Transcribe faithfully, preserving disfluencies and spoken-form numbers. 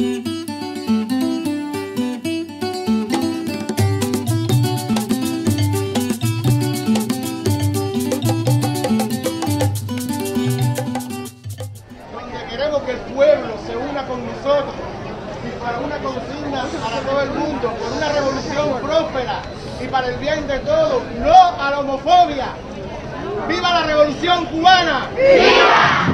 Queremos que el pueblo se una con nosotros y para una consigna para todo el mundo, por una revolución próspera y para el bien de todos, no a la homofobia. ¡Viva la revolución cubana! ¡Viva!